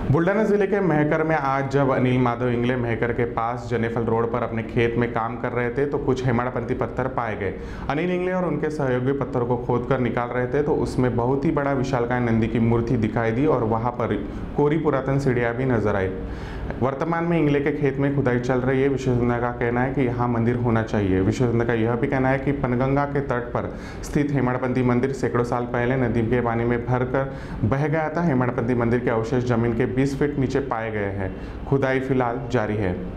बुल्डाना जिले के मेहकर में आज जब अनिल माधव इंगले मेहकर के पास जनेफल रोड पर अपने खेत में काम कर रहे थे तो कुछ हेमाड़पंथी पत्थर पाए गए। अनिल इंगले और उनके सहयोगी पत्थरों को खोदकर निकाल रहे थे तो उसमें बहुत ही बड़ा विशालकाय नंदी की मूर्ति दिखाई दी और वहां पर कोरी पुरातन सीढ़ियां भी नजर आई। वर्तमान में इंगले के खेत में खुदाई चल रही है। विशेषज्ञों का कहना है कि यहाँ मंदिर होना चाहिए। विशेषज्ञों का यह भी कहना है कि पनगंगा के तट पर स्थित हेमाड़पंथी मंदिर सैकड़ों साल पहले नदी के पानी में भरकर बह गया था। हेमाड़पंथी मंदिर के अवशेष जमीन के 20 फीट नीचे पाए गए हैं। खुदाई फिलहाल जारी है।